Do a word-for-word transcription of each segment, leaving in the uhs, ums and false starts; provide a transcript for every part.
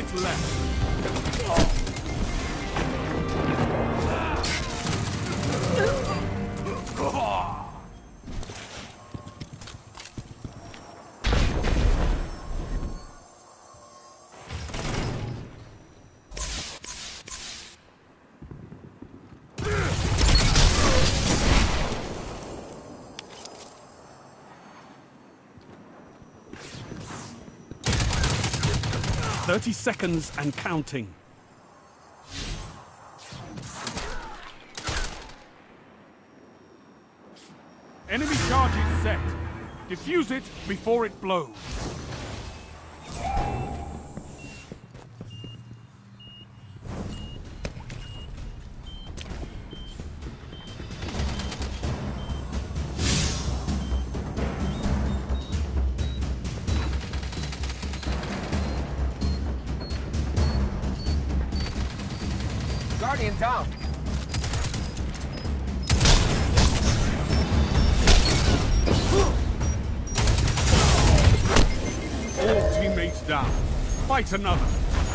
minute left. Thirty seconds and counting. Enemy charge is set. Defuse it before it blows. Guardian down. All teammates down. Fight another.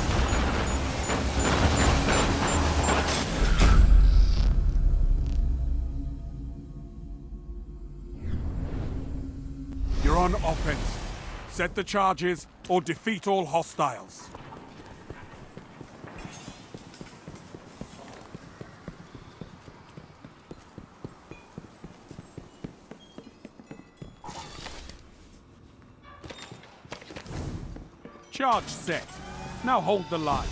You're on offense. Set the charges or defeat all hostiles. Charge set. Now hold the line.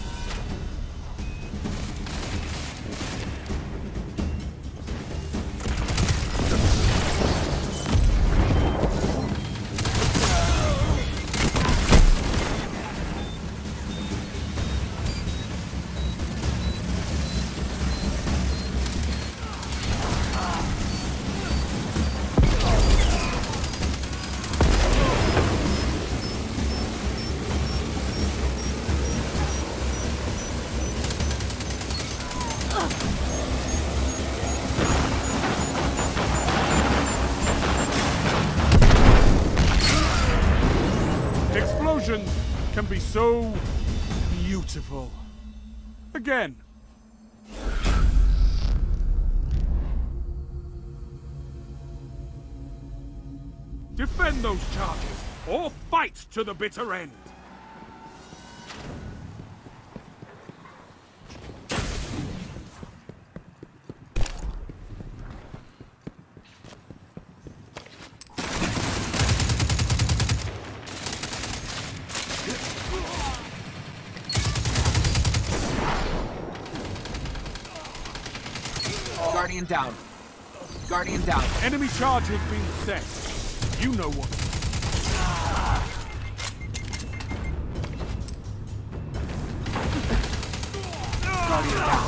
Explosions can be so beautiful. Again. Defend those charges, or fight to the bitter end. Guardian down. Guardian down. Enemy charge has been set. You know what. Guardian down.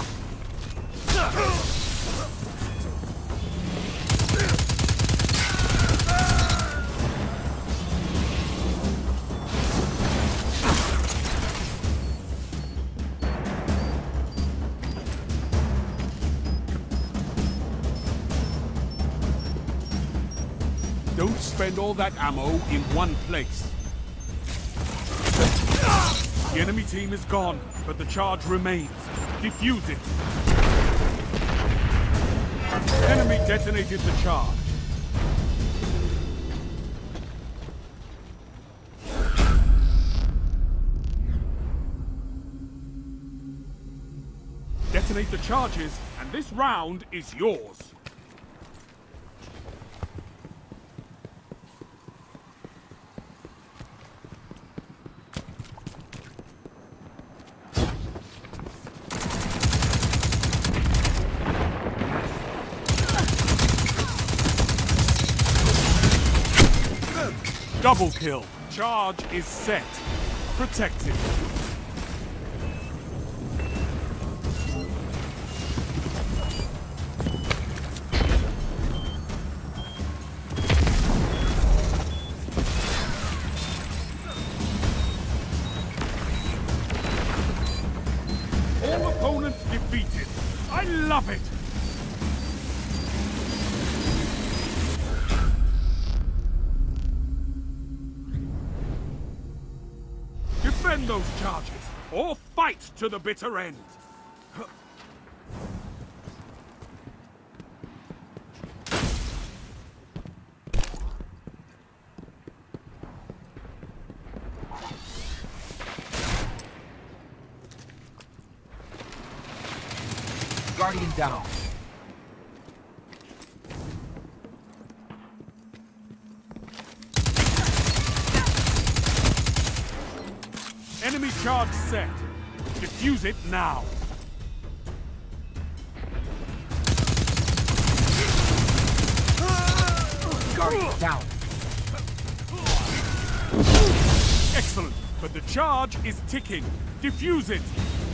Don't spend all that ammo in one place. The enemy team is gone, but the charge remains. Defuse it. Enemy detonated the charge. Detonate the charges, and this round is yours. Double kill. Charge is set. Protected. All opponents defeated. I love it. Defend those charges, or fight to the bitter end. Guardian down. Enemy charge set. Defuse it now. Guardian down. Excellent, but the charge is ticking. Defuse it.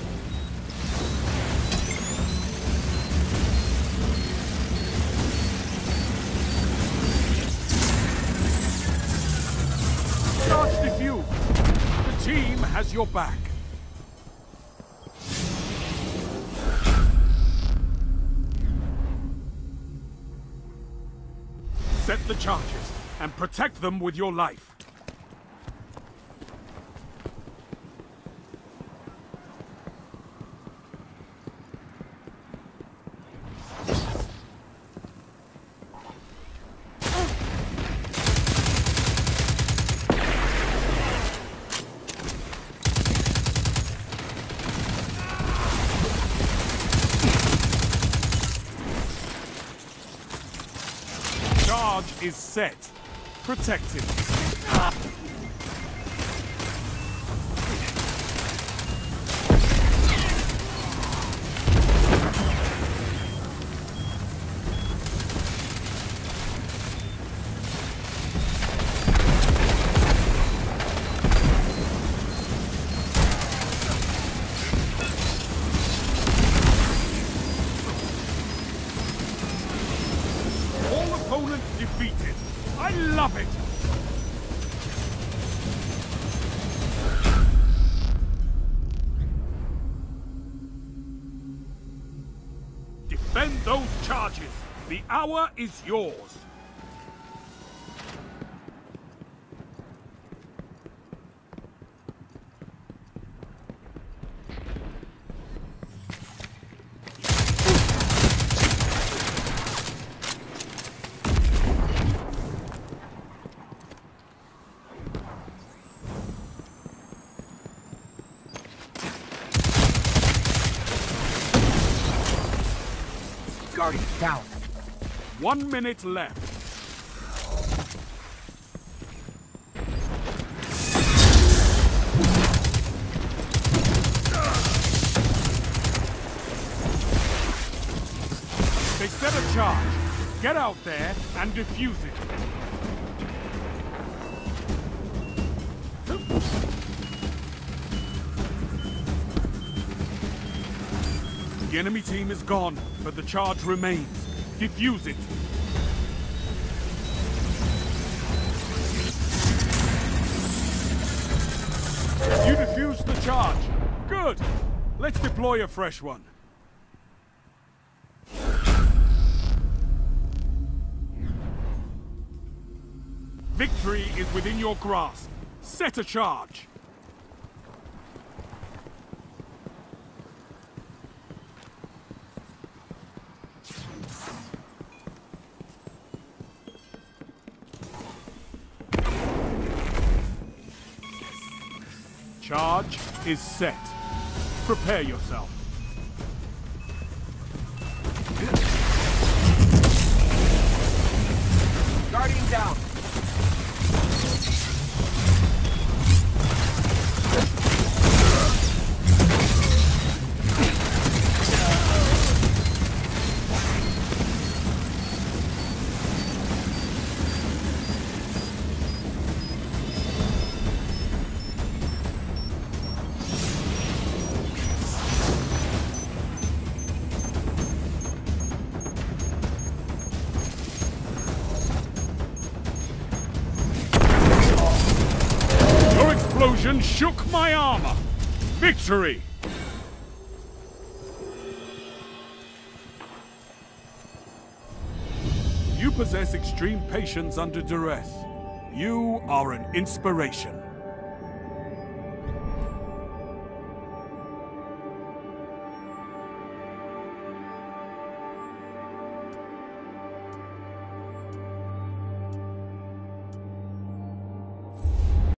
Charge defused. The team has your back. Set the charges and protect them with your life. Charge is set. Protect him. All opponents defeated. I love it! Defend those charges. The hour is yours. Guardian down. One minute left. They set a charge. Get out there and defuse it. The enemy team is gone, but the charge remains. Defuse it. You defused the charge. Good. Let's deploy a fresh one. Victory is within your grasp. Set a charge. Charge is set. Prepare yourself. Guardian down. Explosion shook my armor. Victory! You possess extreme patience under duress. You are an inspiration.